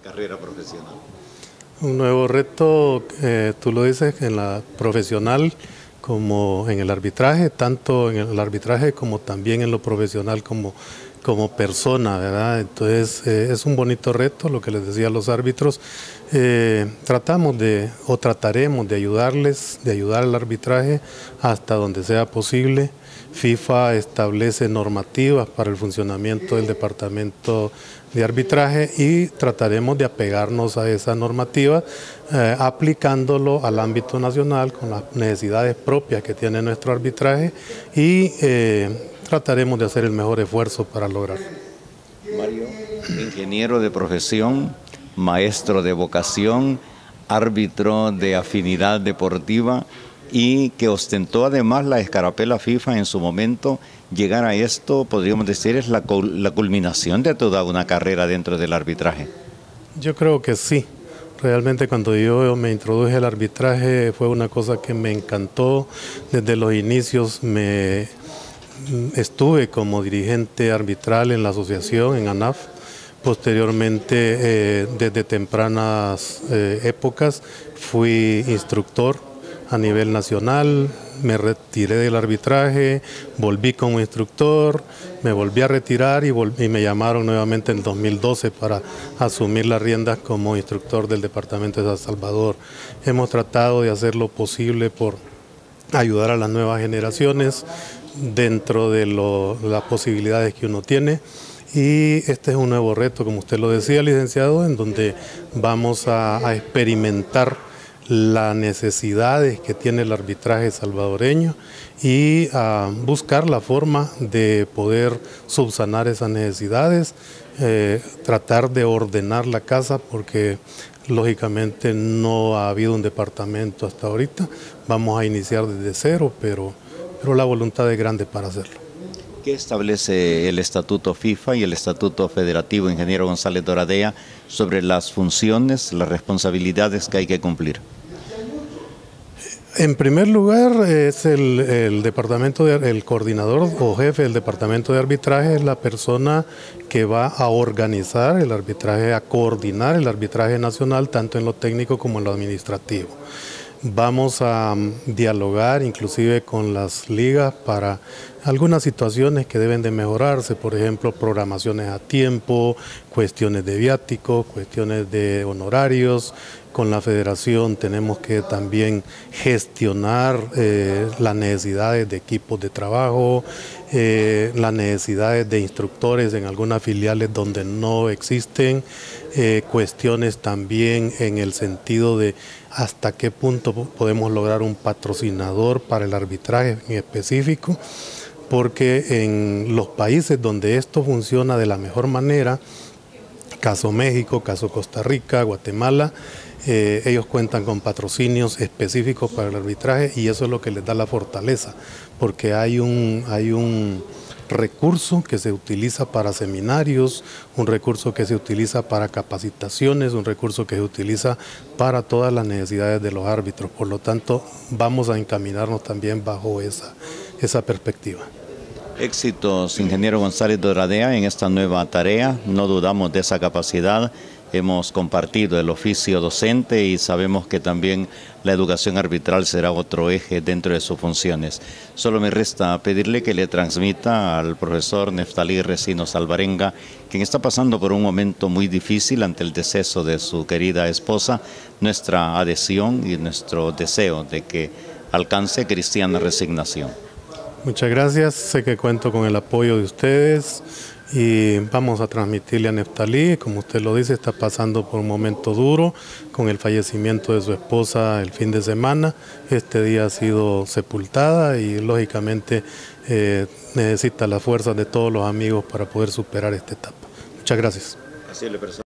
carrera profesional? Un nuevo reto, tú lo dices, en la profesional como en el arbitraje, tanto en el arbitraje como también en lo profesional como persona, ¿verdad? Entonces es un bonito reto, lo que les decía a los árbitros. Trataremos de ayudarles, de ayudar al arbitraje hasta donde sea posible. FIFA establece normativas para el funcionamiento del departamento de arbitraje y trataremos de apegarnos a esa normativa, aplicándolo al ámbito nacional con las necesidades propias que tiene nuestro arbitraje y trataremos de hacer el mejor esfuerzo para lograrlo. Mario, ingeniero de profesión, maestro de vocación, árbitro de afinidad deportiva y que ostentó además la escarapela FIFA en su momento. Llegar a esto, podríamos decir, es la culminación de toda una carrera dentro del arbitraje. Yo creo que sí. Realmente cuando yo me introduje al arbitraje fue una cosa que me encantó. Desde los inicios estuve como dirigente arbitral en la asociación, en ANAF. Posteriormente, desde tempranas épocas, fui instructor a nivel nacional, me retiré del arbitraje, volví como instructor, me volví a retirar y me llamaron nuevamente en el 2012 para asumir las riendas como instructor del departamento de San Salvador. Hemos tratado de hacer lo posible por ayudar a las nuevas generaciones dentro de las posibilidades que uno tiene. Y este es un nuevo reto, como usted lo decía, licenciado, en donde vamos a experimentar las necesidades que tiene el arbitraje salvadoreño y a buscar la forma de poder subsanar esas necesidades, tratar de ordenar la casa porque lógicamente no ha habido un departamento hasta ahorita. Vamos a iniciar desde cero, pero la voluntad es grande para hacerlo. ¿Qué establece el Estatuto FIFA y el Estatuto Federativo, ingeniero González Doradea, sobre las funciones, las responsabilidades que hay que cumplir? En primer lugar, es el coordinador o jefe del departamento de arbitraje, es la persona que va a organizar el arbitraje, a coordinar el arbitraje nacional, tanto en lo técnico como en lo administrativo. Vamos a dialogar inclusive con las ligas para algunas situaciones que deben de mejorarse, por ejemplo, programaciones a tiempo, cuestiones de viáticos, cuestiones de honorarios. Con la federación tenemos que también gestionar las necesidades de equipos de trabajo, las necesidades de instructores en algunas filiales donde no existen, cuestiones también en el sentido de hasta qué punto podemos lograr un patrocinador para el arbitraje en específico, porque en los países donde esto funciona de la mejor manera, caso México, caso Costa Rica, Guatemala, ellos cuentan con patrocinios específicos para el arbitraje y eso es lo que les da la fortaleza, porque hay un recurso que se utiliza para seminarios, un recurso que se utiliza para capacitaciones, un recurso que se utiliza para todas las necesidades de los árbitros. Por lo tanto, vamos a encaminarnos también bajo esa perspectiva. Éxitos, ingeniero González Doradea, en esta nueva tarea. No dudamos de esa capacidad. Hemos compartido el oficio docente y sabemos que también la educación arbitral será otro eje dentro de sus funciones. Solo me resta pedirle que le transmita al profesor Neftalí Recinos Alvarenga, quien está pasando por un momento muy difícil ante el deceso de su querida esposa, nuestra adhesión y nuestro deseo de que alcance cristiana resignación. Muchas gracias, sé que cuento con el apoyo de ustedes y vamos a transmitirle a Neftalí, como usted lo dice, está pasando por un momento duro con el fallecimiento de su esposa el fin de semana. Este día ha sido sepultada y lógicamente necesita la fuerza de todos los amigos para poder superar esta etapa. Muchas gracias.